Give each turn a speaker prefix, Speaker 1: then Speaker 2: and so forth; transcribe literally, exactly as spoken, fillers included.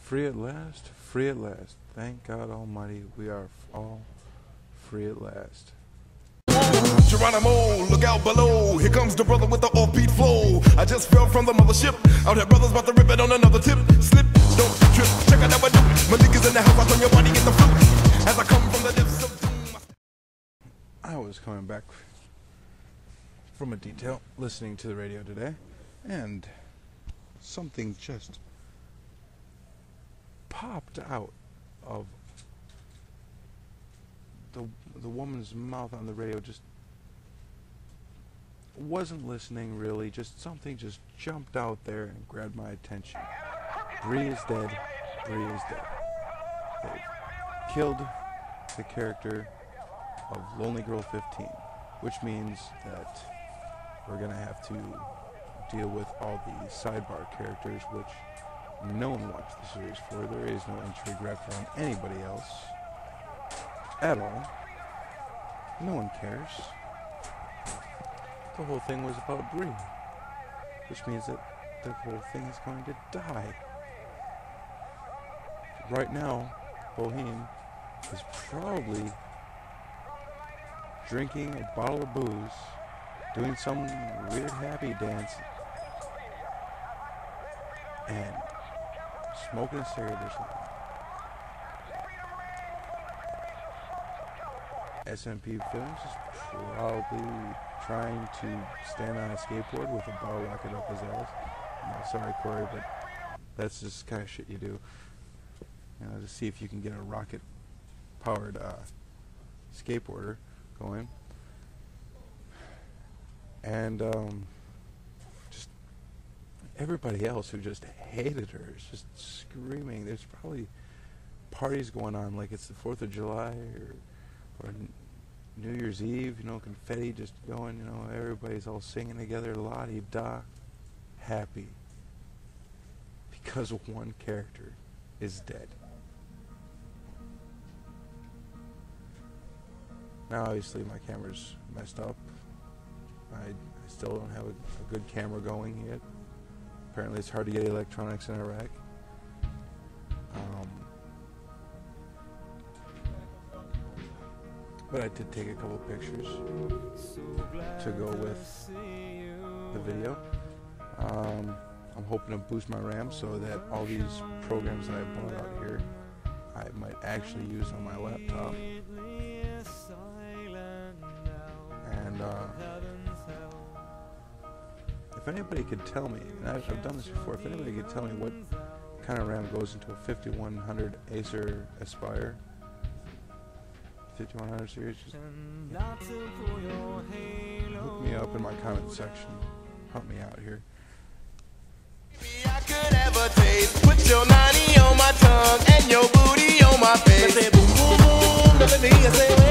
Speaker 1: Free at last, free at last. Thank God Almighty, we are all free at last.
Speaker 2: Geronimo, look out below. Here comes the brother with the offbeat flow. I just fell from the mothership. Out here, brothers about to rip it on another tip. Slip, don't trip, check out how I do. My niggas in the house, I turn your body, get the flute. As I come from the depths of doom.
Speaker 1: I was coming back from a detail, listening to the radio today, and something just popped out of the the woman's mouth on the radio. Just wasn't listening really, just something just jumped out there and grabbed my attention. Bree is dead. Bree is dead. They've killed the character of Lonely Girl fifteen, which means that we're gonna have to deal with all the sidebar characters, which no one watched the series for. There is no entry graphic on anybody else at all. No one cares. The whole thing was about Bree, which means that the whole thing is going to die. Right now, Boheme is probably drinking a bottle of booze, doing some weird happy dance, and smoking a cigarette or something. S M P Films is probably trying to stand on a skateboard with a bottle rocket up his ass. No, sorry, Corey, but that's just kind of shit you do. You know, to see if you can get a rocket-powered uh, skateboarder going. And um, just everybody else who just hated her is just screaming. There's probably parties going on like it's the fourth of July or, or New Year's Eve, you know, confetti just going, you know, everybody's all singing together, la-di-da, happy. Because one character is dead. Now, obviously, my camera's messed up. I, I still don't have a, a good camera going yet. Apparently, it's hard to get electronics in Iraq. Um, but I did take a couple pictures to go with the video. Um, I'm hoping to boost my RAM so that all these programs that I bought out here, I might actually use on my laptop. And uh, if anybody could tell me, and I've, I've done this before, if anybody could tell me what kind of RAM goes into a fifty-one hundred Acer Aspire fifty-one hundred series, just hook me up in my comment section. Help me out here.
Speaker 2: I could ever taste. Put your ninety on my tongue and your booty on my face.